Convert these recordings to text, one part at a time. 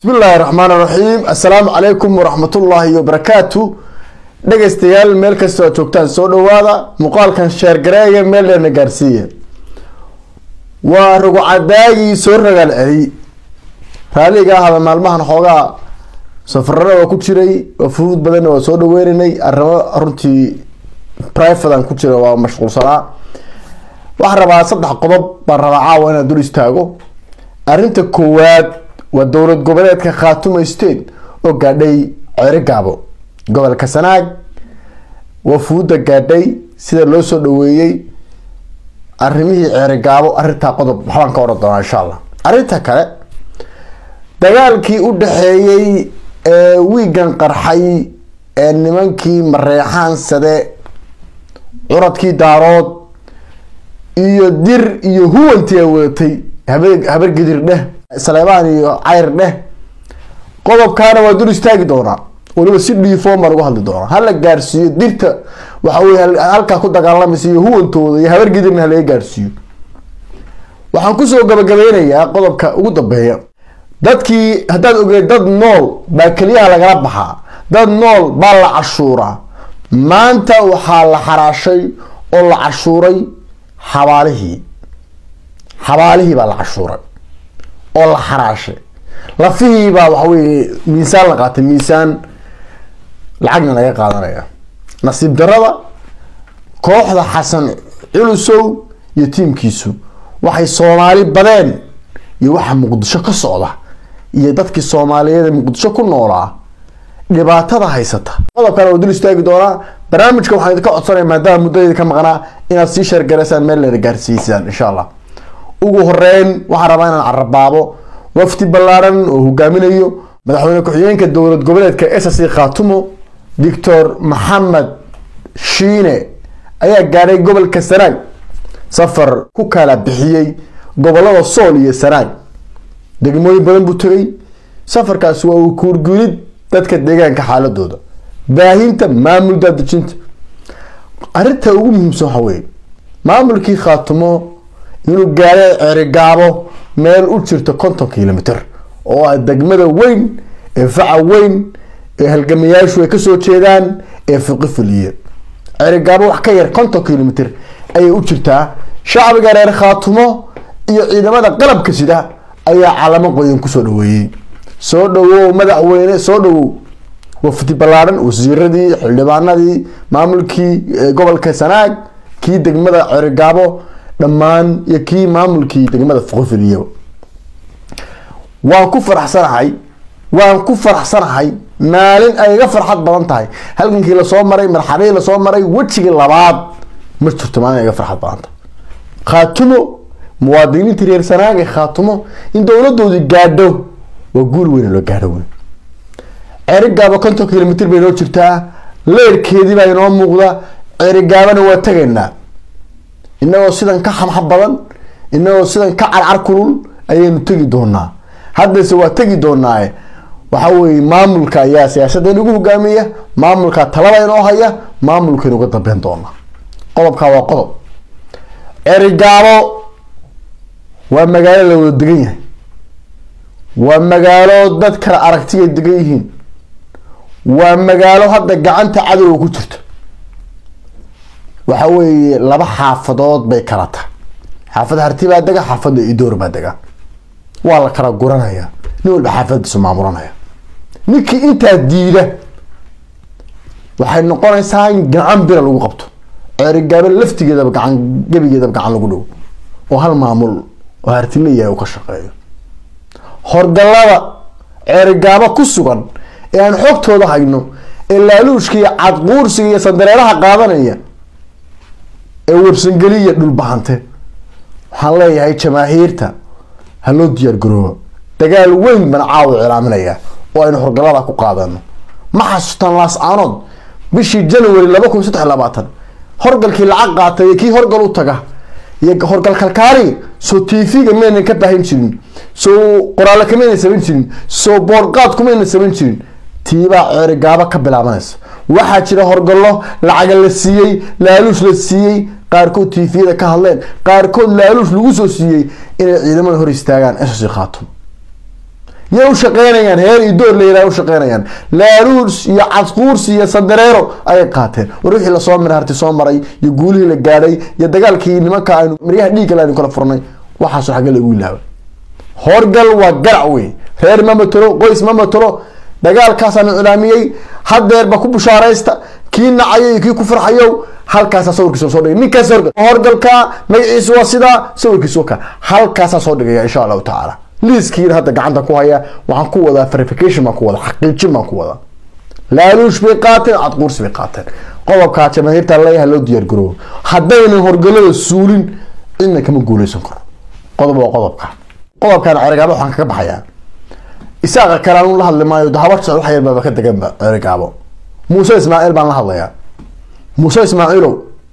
بسم الله الرحمن الرحيم. السلام عليكم ورحمة الله وبركاته. dhageystayaal meel kasta oo joogtaan soo dhawaada muuqaalkan share gareeya meel leena gaarsiiya waa rugo cadaagi soo ragal ay raaliga hada maalmahan xoogaa safarada oo ku jiray oo fuud badan oo soo dhaweerinay arrimo runtii private ku jira waa mashquulsanaa waxa rabaa saddex qodob baan rabaa caawa inaan dul istaago arinta koowaad waa dowlad goboleedka Khaatumo State oo gaadhay Ceerigaabo gobolka Sanaag wafuuda gaadhay sida loo soo dhaweeyay arrimihii Ceerigaabo arinta qodob waxaan ka wada doonaa insha Allah. Arinta kale dagaalkii u dhaxeeyay wiigan qarxay ee nimankii Mareexaan sade curadkii daarood iyo dir iyo huwantii wadatay habar gidir dheh Saleebaan iyo Cayr dheh qodobkaana waa dul istaagi doonaa waliba si dhiifoomar uga hadli doona hal la gaarsiiyo dirta waxa weey halka ku dagaalamaysa iyo huwantooda iyo habar gidirna la gaarsiiyo waxaan ku soo gabagabeynayaa qodobka ugu dambeeya dadkii hadaad ogeed dad nool baa kaliya laga baxaa dad nool baa la cashuura maanta waxa la xaraashay oo la cashuuray xawaalihii baa la cashuuray oo la xaraashay lafihii baa waxa weey miisaan la qaatay miisaan lacagna laga qaadanaya nasiib darada kooxda Xasan Culusow iyo tiimkiisu waxay Soomaali badeen iyo waxa Muqdisho ka socda iyo dadkii Soomaaliyeed Muqdisho ku noolaa dhibaatada haysata qodobkan oo dul istaagi doona barnaamijka waxaan ka codsanayaa maadaama muddada ka maqnaa inaad si share gareysaan meel la gaarsiisaan insha Allah ugu horeyn waxaan rabaa inaan carabaabo wafti ballaaran oo hogaaminayo madaxweyne ku-xigeenka dowlad goboleedka SSC Khaatumo Dr. Maxamed Shiine ayaa gaaray gobolka Sanaag safar ku kala bixiyay gobolada Sool iyo Sanaag degmooyin badan buu tagay safarkaas waa uu kuurguulid dadka deegaanka xaaladooda baahinta maamulka dejinta arinta ugu muhiimsan waxa weey maamulkii Khaatumo inuu gaaray Ceerigaabo meel u jirto 50 kilomitir oo degmada weyn ee faca weyn ee halgamayaashu ay ka soo jeedaan ee Fiqifiliye Ceerigaabo wax ka yar 50 kilomitir ay u jirtaa shacbiga reer Khaatumo iyo ciidamada qalabka sida ayaa calamo qoyan ku soo dhaweeyay soo dhawow madaxweyne soo dhawow wafdi ballaaran wasiiradii xildhibaanadii maamulkii gobolka Sanaag kii degmada Ceerigaabo dhammaan iyo kii maamulkii degmada Fiqifiliye waan ku faraxsanahay maalin ay iga farxad badan tahay halkankii la soo maray marxaladii la soo maray wajiga labaad ma jirto maalin iga farxad badan tahay Khaatumo muwaadiniinta reer Sanaag ee Khaatumo in dawladoodii gaadho waa guul weyn loo gaadho Ceerigaabo 50 kilomitir bay noo jirtaa leerkeedii baa inoo muuqda Ceerigaabana waa tagaynaa inagoo sidan ka xamxab badan inagoo sidan ka carcar kulul ayaynu tagi doonaa haddase waa tagi doonaa waxa weey maamulka ayaa siyaasadda ugu hogaamiya maamulka talada inoo haya maamulka ugu dambeyn doona qodobka waa qodob Ceerigaabo waa magaalo la wada degan yahay waa magaalo dad kala aragtiga degan yihiin waa magaalo hadda gacanta cadowga ku jirta waxa weey laba xaafadood bay kala tahay xaafad Harti baa daga xaafad Idoor baa daga waa la kala guranaya nin walba xaafadiisa maamulanaya ninkii inta diida waxay noqonaysaa in gacan bir lagu qabto Ceerigaabo laftigeeda gacan gabigeeda gacan lagu dhaw oo hal maamul oo Harti leeyahay oo ka shaqeeyo horgalada Ceerigaabo ku sugan ee aan xogtooda hayno ee laaluushkii cad quursiga iyo sandareeraha qaadanaya ee warsangaliya dhul bahante waxaan leeyahay jamaahiirta haloo diyaar garoobo dagaal weyn bana caaw cilaaminaya oo aynu horgalada ku qaadano ma xasuustan laas aanood bishii January 2023 horgalkii lacag qaatay kii horgal u taga iyo horgal kalkaari soo TV-ga meen ka baahin jirin soo qoraal ka meen saban jirin soo boorqaad kuma meen saban jirin tiiba Ceerigaabo ka bilaabanaysa waxa jira horgallo lacag la siiyay laaluush la siiyay qaarkood TV-da ka hadleen qaarkood laaluush lagu soo siiyay inay ciidamada hor istaagaan SSC Khaatumo يا وشقينيان هير يدور ليلا وشقينيان لالوس يا عسقورس يا صدريرو أي قاتل وروحي لصوم من هرتي صوم مري يقولي للجاري يا دجال كي نمكا مريح ديك لا نكون فرني وحاسو حاجة اللي يقول لها هرجل وقرعوي هير ما مترو قيس ما مترو دجال كاسان الإعلامي حد يربى كوب شاريستا كين عيي كي كفر حيو هل كاسا صورك صورك نيك صورك هرجل كا ميعيس واسدا صورك سوكا هل كاسا صورك إن شاء الله تعالى ليس كير هذا عندك كويا وعن قوة فيريفيكيشن ما قوة حقيقة ما قوة لا لوش بيقاتل عطقورس بيقاتل قوة كاتش ما هي تلاقي هلو ديار جرو حدين هرجلوا السورين إنك مقولي سكر قضب كان عرقابه حنك بحياة إساق كلام الله اللي ما يدهورت سألو حياة بابا كنت جنب عرقابه موسى إسماعيل بان الله يا موسى إسماعيلو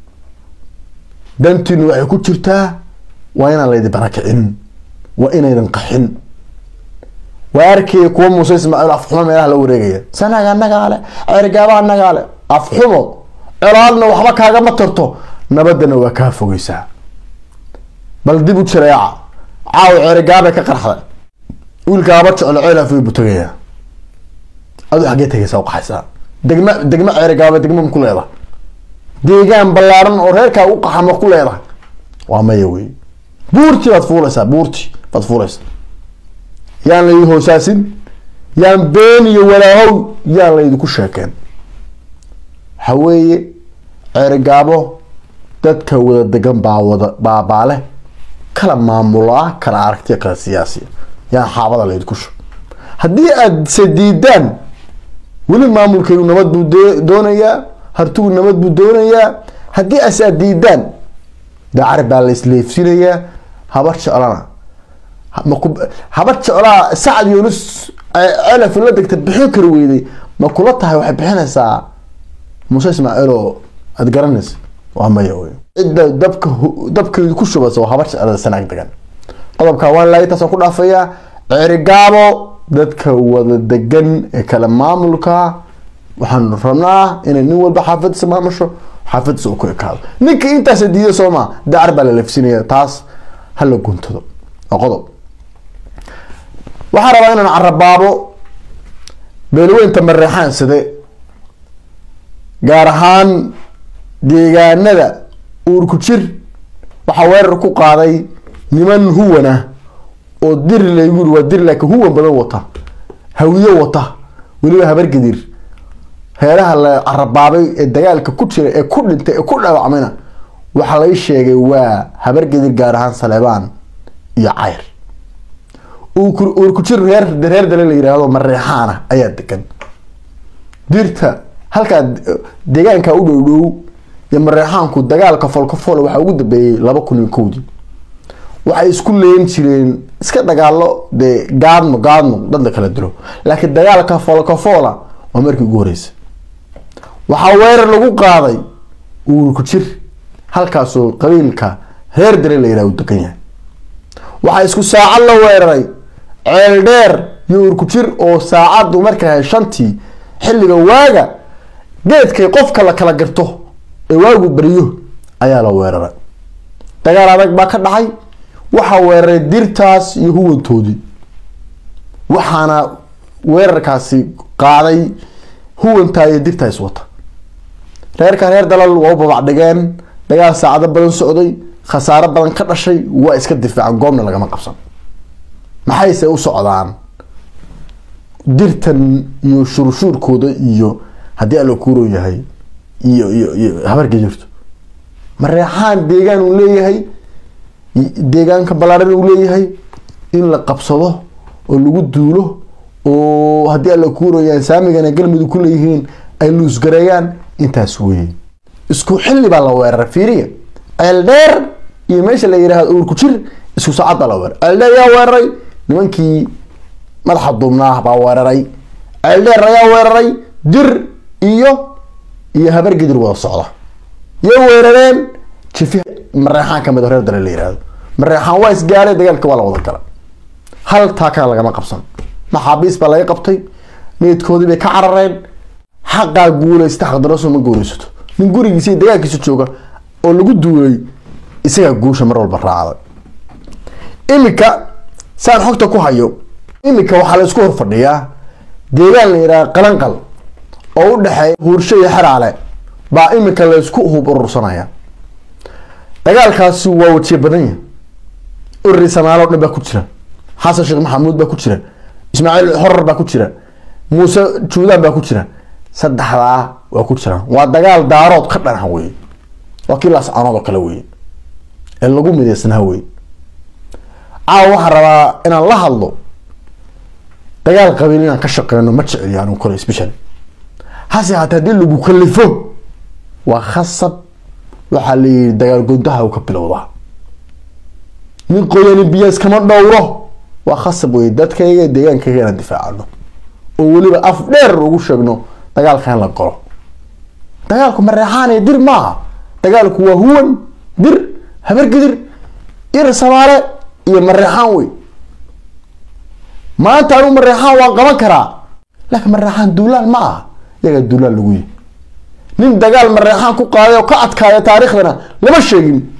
دنتين وعيكو تشرتا وين الله يدي بركعين وإن ينقحن وأركي كوم موسى إسماعيل أفحمه من أهل ورقية سنة نقالة عرقابه نقالة أفحمه إرادنا وحبك هذا ما ترتو نبدنا وكافو يسا بل ديبو شريعة عاو عرقابه كقرحة والكابتش العيلة في بطريقة هذا حاجات هي سوق حساب دقمة عرقابه دقمة من كل هذا ديجان بلارن أورهيركا وقحة من كل هذا وما يوي بورتي بطفولسا بورتي بطفولسا يان لي هو ساسين يان بيني ولا هو يان لي دكو شاكين حوي عرقابه dadka wada degan baa leh kala maamula kala aragtiya kala siyaasiya yaa xaabada la idku sho hadii aad sadiidaan wali maamulkeedu nabad buu doonayaa hartuu nabad buu doonayaa hadii asadiidaan dacar baa la isleefsinaya habar jeclana habar jeclaa Sacad Yunus alaf la degta bixin kar weeday ma kula tahay waxay bixinaysaa Muuse Ismaaciil oo ad garanaysa وما يوي إذا دبك كوشو بس وحبش على السنة دقن قلب كوان لا يتصل كل أفيا عرقابو دبك ودقن كلام ماملكا وحنرنا إن النول بحافظ سما مشو حافظ سوق كاب نك أنت سدية سوما دعرب على الفسنية تاس هلا كنت ذو أقضب وحربنا نعرب بابو بلوين تمرحان سدي جارهان deegaanada uurku jir waxa weerar ku qaaday niman huwana oo dir leeygu waa dir laakiin huwan badan wata hawiyo wata waliba habar gadir heeraha la arabaabay ee dagaalka ku jira ee ku dhintay ee ku dhaawacmayna waxa la sheegay waa habar gadir gaar ahaan Saleebaan iyo Cayr uurku jir reer dal la yiraahdo Mareexaana ayaa degan dirta halka deegaanka u dhow يمرحانكو دجال كفول waxa ugu dambeeyay 2001 waxay isku leen jireen iska dagaalo de gaadno dad kala dilo laakiin dagaalka kafoola waa markii ugu horeysay waxa weerar lagu qaaday uu ku jir halkaas oo qabiilka heer dare la yiraahdo degan yahay waxa isku saacad la weeraray ceel dheer iyo ku jir oo saacad markaa 5tii xilliga waaga geedkay qofka la kala garto waagu bariyo ayaa la weeraray dagaal adag ba ka dhacay waxa weeraray dirtaas iyo huwantoodii waxaana weerarkaasi qaaday huwanta iyo dirtaas wata reer dalal waa babac dhigeen dagaal saacado badan socday khasaaro badan ka dhashay waa iska difaacan goobna lagama qabsan maxay u socdaan dirtan iyo shuruurkooda iyo hadii la kuuro yahay iyo habar gajirto Mareexaan deegaan uu leeyahay deegaanka balaaran uu leeyahay in la qabsado oo lagu duulo oo hadii la kuurayaan saamigana galmadu ku leeyihiin ay luus gareeyaan intaas weey isku xilli baa la weerar fiiriya eldeer iyo meesha la yiraahdo uur ku jir isku saacad la weerar eldeer yaa weeraray nimankii madaxa duubnaa baa weeraray eldeer yaa weeraray dir iyo habar gidir wada socda iyo weerareen jifi Mareexaan kamid reer dal la yiraahdo Mareexaan waa isgaaray dagaalka waa la wada galay hal taaka lagama qabsan maxaabiis baa laga qabtay meedkoodii bay ka carareen xaqaa guulaysta xaqdaraso ma guulaysato min gurigiisa dagaalkiisa jooga oo lagu duulay isaga guusha mar walba raacay imika saan xogta ku hayo imika waxaa la isku horfadhiyaa deegaan la yidhaha qalanqal oo u dhexeeya huursho iyo xeraale baa imika la isku hub urursanaya. dagaalkaasi waa wajiye badan yahay. urri Soomaaliya oo dhan baa ku jira, xasan sheekh maxamuud baa ku jira, ismaaciil horar baa ku jira, muuse juudaan baa ku jira, saddexdaa waa ku jiraan. waa dagaal daarood ka dhan wey, waa kii laas canood oo kale wey ee lagu mideysnaa wey. waxaan rabaa inaan la hadlo dagaal qabiil inaan ka shaqeyno ma jecel yahay kale special hase haddii lagu kalifo waa khasab. waxaa la yiri dagaal godaha uu ka bilowdaa min qoyani biyaas kama dhowro. waa khasab wey dadkayga deegaankayga inaan difaacano oo weliba af dheer ugu sheegno dagaalkan la galo. dagaalku ma reexaan dir maaha, dagaalku waa huwan dir habar gidir ir Soomaale iyo mareexaan wey. maanta anu mareexaan waan qaban karaa, laakiin mareexaan duulaan ma aha, iyaga duulaan lagu yihi. nin dagaal mareexaan ku qaaday oo ka adkaaya taariikhdana lama sheegin.